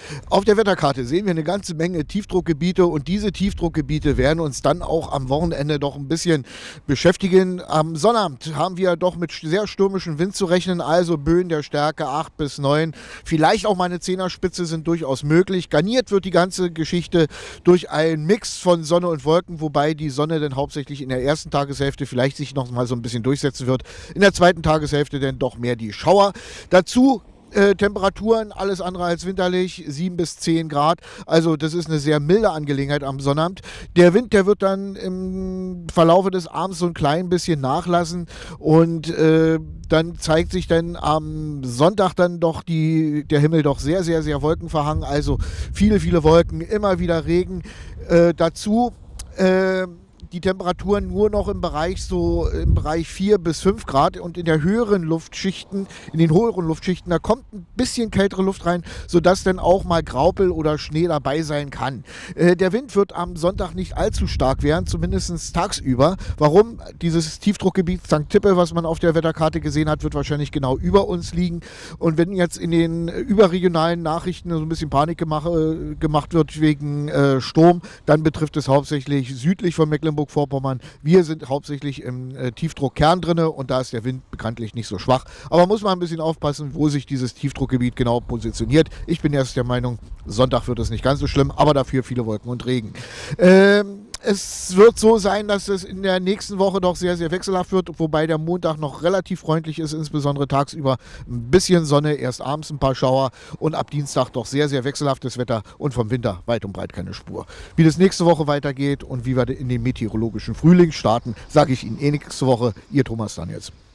Auf der Wetterkarte sehen wir eine ganze Menge Tiefdruckgebiete und diese Tiefdruckgebiete werden uns dann auch am Wochenende doch ein bisschen beschäftigen. Am Sonnabend haben wir doch mit sehr stürmischem Wind zu rechnen, also Böen der Stärke 8 bis 9. Vielleicht auch mal eine Zehnerspitze sind durchaus möglich. Garniert wird die ganze Geschichte durch einen Mix von Sonne und Wolken, wobei die Sonne dann hauptsächlich in der ersten Tageshälfte vielleicht sich noch mal so ein bisschen durchsetzen wird. In der zweiten Tageshälfte dann doch mehr die Schauer. Dazu Temperaturen, alles andere als winterlich, 7 bis 10 Grad. Also das ist eine sehr milde Angelegenheit am Sonnabend. Der Wind, der wird dann im Verlaufe des Abends so ein klein bisschen nachlassen und dann zeigt sich dann am Sonntag dann doch der Himmel doch sehr, sehr, sehr wolkenverhangen. Also viele, viele Wolken, immer wieder Regen. Dazu die Temperaturen nur noch im Bereich 4 bis 5 Grad und in den höheren Luftschichten, da kommt ein bisschen kältere Luft rein, sodass dann auch mal Graupel oder Schnee dabei sein kann. Der Wind wird am Sonntag nicht allzu stark werden, zumindest tagsüber. Warum? Dieses Tiefdruckgebiet St. Tippe, was man auf der Wetterkarte gesehen hat, wird wahrscheinlich genau über uns liegen. Und wenn jetzt in den überregionalen Nachrichten so ein bisschen Panik gemacht wird wegen Sturm, dann betrifft es hauptsächlich südlich von Mecklenburg-Vorpommern. Wir sind hauptsächlich im Tiefdruckkern drin und da ist der Wind bekanntlich nicht so schwach. Aber muss man ein bisschen aufpassen, wo sich dieses Tiefdruckgebiet genau positioniert. Ich bin erst der Meinung, Sonntag wird es nicht ganz so schlimm, aber dafür viele Wolken und Regen. Es wird so sein, dass es in der nächsten Woche doch sehr, sehr wechselhaft wird, wobei der Montag noch relativ freundlich ist, insbesondere tagsüber ein bisschen Sonne, erst abends ein paar Schauer und ab Dienstag doch sehr, sehr wechselhaftes Wetter und vom Winter weit und breit keine Spur. Wie das nächste Woche weitergeht und wie wir in den meteorologischen Frühling starten, sage ich Ihnen nächste Woche. Ihr Thomas Daniels.